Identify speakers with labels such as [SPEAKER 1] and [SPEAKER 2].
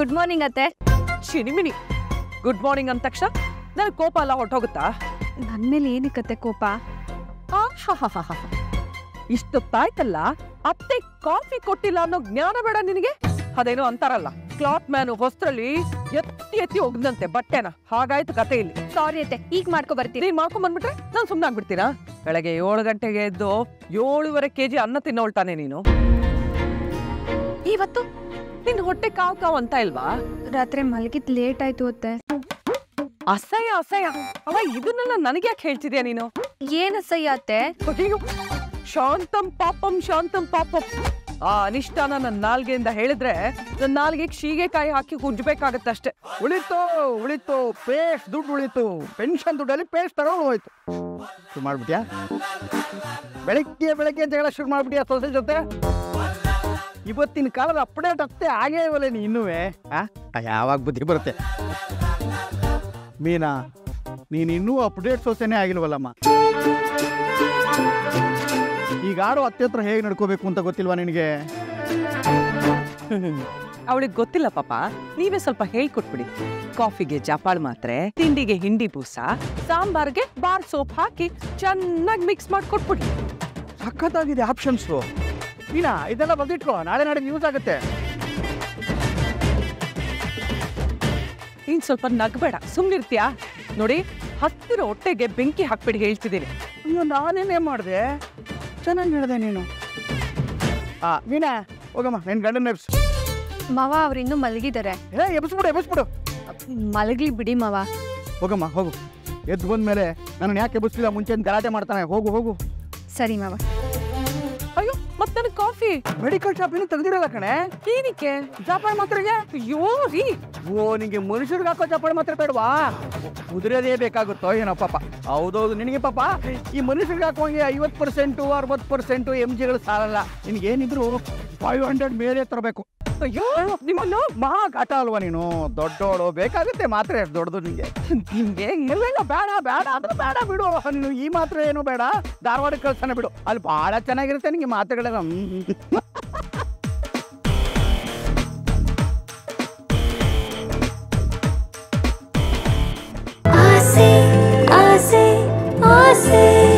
[SPEAKER 1] Good morning ಅತ್ತೆ.
[SPEAKER 2] ಚಿನಿಮಿನಿ good morning ಅಂದ ತಕ್ಷಣ ನನ್ ಕೋಪ ಎಲ್ಲ ಹೊರಟೋಗುತ್ತಾ?
[SPEAKER 1] ನನ್ ಮೇಲೆ ಏನಕ್ಕತ್ತೆ ಕೋಪ?
[SPEAKER 2] ಇಷ್ಟೊತ್ತಾಯ್ತಲ್ಲ, ಅತ್ತೆ ಕಾಫಿ ಕೊಟ್ಟಿಲ್ಲ ಅನ್ನೋ ಜ್ಞಾನ ಬೇಡ ನಿನಗೆ? ಅದೇನೋ ಅಂತಾರಲ್ಲ, ಕ್ಲಾತ್ ಮ್ಯಾನ್ ಹೊಸ್ತ್ರಲ್ಲಿ ಎತ್ತಿ ಎತ್ತಿ ಒಗ್ದಂತೆ ಬಟ್ಟೆನ. ಹಾಗಾಯ್ತು ಕತೆ ಇಲ್ಲಿ.
[SPEAKER 1] ಸಾರಿ ಅತ್ತೆ, ಈಗ ಮಾಡ್ಕೊ ಬರ್ತೀನಿ.
[SPEAKER 2] ನೀನ್ ಮಾಡ್ಕೊಂಡ್ ಬಂದ್ಬಿಟ್ರೆ ನಾನ್ ಸುಮ್ನೆ ಆಗ್ಬಿಡ್ತೀರಾ? ಬೆಳಗ್ಗೆ 7 ಗಂಟೆಗೆ ಎದ್ದು 7.5 kg ಅನ್ನ ತಿನ್ನೋಳ್ತಾನೆ ನೀನು. ಇವತ್ತು ನಿನ್ ಹೊಟ್ಟೆ ಕಾವ್ ಅಂತ ಇಲ್ವಾ?
[SPEAKER 1] ರಾತ್ರಿ ಮಲಗಿದ್ ಲೇಟ್ ಆಯ್ತು ಅತ್ತೆ.
[SPEAKER 2] ಅಸಹ್ಯ ಅಸಹ್ಯ. ಅವ ಇದನ್ನೆಲ್ಲ ನನಗೆ ಯಾಕೆ ಹೇಳ್ತಿದ್ಯಾ ನೀನು?
[SPEAKER 1] ಏನ್ ಅಸಹ್ಯ ಅತ್ತೆ?
[SPEAKER 2] ಶಾಂತಂ ಪಾಪಂ. ಆ ಅನಿಷ್ಟಾನ ನನ್ನ ನಾಲ್ಗೆಯಿಂದ ಹೇಳಿದ್ರೆ ನನ್ನ ನಾಲ್ಗೆಗೆ ಶೀಗೆಕಾಯಿ ಹಾಕಿ ಉಜ್ಬೇಕಾಗತ್ತಷ್ಟೇ.
[SPEAKER 3] ಉಳಿತು ಪೇಸ್ಟ್ ದುಡ್ಡು ಉಳಿತು. ಪೆನ್ಷನ್ ದುಡ್ಡಲ್ಲಿ ಪೇಸ್ಟ್ ತಗೊಂಡು ಹೋಯ್ತು. ಶುರು ಮಾಡ್ಬಿಟ್ಯಾ? ಬೆಳಗ್ಗೆ ಜಗಳ ಶುರು ಮಾಡ್ಬಿಟ್ಯಾ ಸೊಸೆ ಜೊತೆ? ಇವತ್ತಿನ ಕಾಲದ ಅಪ್ಡೇಟ್ ಅಷ್ಟೇ ಆಗೇ ಇವಲ್ಲ ನೀ ಇನ್ನುವೇ. ಯಾವಾಗ ಬುದ್ಧಿ ಬರುತ್ತೆ? ಮೀನಾ, ನೀನು ಇನ್ನೂ ಅಪ್ಡೇಟ್ ಸೊಸೆನೇ ಆಗಿಲ್ವಲ್ಲಮ್ಮ. ಈಗ ಆಡೋ ಅತ್ತೆ ಹತ್ರ ಹೇಗೆ ನಡ್ಕೋಬೇಕು ಅಂತ ಗೊತ್ತಿಲ್ವಾ ನಿನಗೆ?
[SPEAKER 2] ಅವಳಿಗೆ ಗೊತ್ತಿಲ್ಲ ಪಾಪ, ನೀವೇ ಸ್ವಲ್ಪ ಹೇಳ್ಕೊಟ್ಬಿಡಿ. ಕಾಫಿಗೆ ಜಪಾಳ್ ಮಾತ್ರೆ, ತಿಂಡಿಗೆ ಹಿಂಡಿ ಬೂಸ, ಸಾಂಬಾರ್ಗೆ ಬಾರ್ ಸೋಪ್ ಹಾಕಿ ಚೆನ್ನಾಗಿ ಮಿಕ್ಸ್ ಮಾಡ್ಕೊಟ್ಬಿಡಿ.
[SPEAKER 3] ಸಖತ್ತಾಗಿದೆ ಆಪ್ಷನ್ಸು. ನೀನಾ ಇದೆಲ್ಲ ಬಂದಿಟ್ಕೋ, ನಾಳೆ ಯೂಸ್ ಆಗುತ್ತೆ.
[SPEAKER 2] ನೀನ್ ಸ್ವಲ್ಪ ನಗ್ಬೇಡ, ಸುಮ್ನಿರ್ತೀಯಾ? ನೋಡಿ, ಹತ್ತಿರ ಹೊಟ್ಟೆಗೆ ಬೆಂಕಿ ಹಾಕ್ಬಿಡಿ ಹೇಳ್ತಿದ್ದೀನಿ.
[SPEAKER 3] ಅಯ್ಯೋ, ನಾನೇನೇ ಮಾಡಿದೆ? ಚೆನ್ನಾಗಿ ಹೇಳಿದೆ ನೀನು. ಮೀನಾ ಹೋಗಮ್ಮ, ನಿನ್ ಗಂಡನ ಎಬ್ಸು.
[SPEAKER 1] ಮಾವ ಅವ್ರಿನ್ನೂ ಮಲಗಿದ್ದಾರೆ.
[SPEAKER 3] ಎಬ್ಸ್ಬಿಡು.
[SPEAKER 1] ಮಲಗ್ಲಿ ಬಿಡಿ ಮಾವ.
[SPEAKER 3] ಹೋಗಮ್ಮ ಹೋಗು. ಎದ್ದು ಬಂದ್ಮೇಲೆ ನನ್ನ ಯಾಕೆ ಎಬ್ಬಿಸ್ಲಿಲ್ಲ ಮುಂಚೆ ಗಲಾಟೆ ಮಾಡ್ತಾನೆ. ಹೋಗು.
[SPEAKER 1] ಸರಿ ಮಾವ.
[SPEAKER 2] ಅಯ್ಯೋ, ಮತ್ತೆ ನನಗೆ ಕಾಫಿ.
[SPEAKER 3] ಮೆಡಿಕಲ್ ಶಾಪ್ ಇನ್ನೂ ತೆಗ್ದಿರಲ್ಲ ಕಣೆ.
[SPEAKER 2] ಏನಕ್ಕೆ?
[SPEAKER 3] ಜಾಪಾಳ್ ಮಾತ್ರೆಗೆ?
[SPEAKER 2] ಅಯ್ಯೋ ರೀ,
[SPEAKER 3] ನಿಂಗೆ ಮನುಷ್ಯರಿಗೆ ಹಾಕೋ ಜಾಪಾಳ್ ಮಾತ್ರೆ ಬೇಡವಾ? ಕುದುರೆದೇ ಬೇಕಾಗುತ್ತೋ ಏನೋ ಪಾಪ. ಹೌದೌದು, ನಿನಗೆ ಪಾಪ ಈ ಮನುಷ್ಯರಿಗೆ ಹಾಕೋಂಗೆ 50% 60% MGಗಳು ಸಾಲಲ್ಲ. ನಿನಗೇನಿದ್ರು 500 ಮೇಲೆ ತರಬೇಕು.
[SPEAKER 2] ಅಯ್ಯೋ ನಿಮ್ಮನ್ನು
[SPEAKER 3] ಮಹಾ ಘಾಟ ಅಲ್ವಾ ನೀನು? ದೊಡ್ಡೋಳು, ಬೇಕಾಗುತ್ತೆ ಮಾತ್ರೆ ಎಷ್ಟು ದೊಡ್ಡದು ನಿಂಗೆ?
[SPEAKER 2] ನಿಮ್ಗೆ
[SPEAKER 3] ಬೇಡ ಅಂದ್ರೆ ಬೇಡ ಬಿಡು. ನೀನು ಈ ಮಾತ್ರೆ ಏನೂ ಬೇಡ, ಧಾರವಾಡಕ್ಕೆ ಕಳ್ಸನೆ ಬಿಡು. ಅಲ್ಲಿ ಬಹಳ ಚೆನ್ನಾಗಿರುತ್ತೆ ನಿಂಗೆ ಮಾತ್ರೆಗಳೆಲ್ಲ.
[SPEAKER 4] ಆಸೆ ಆಸೆ ಆಸೆ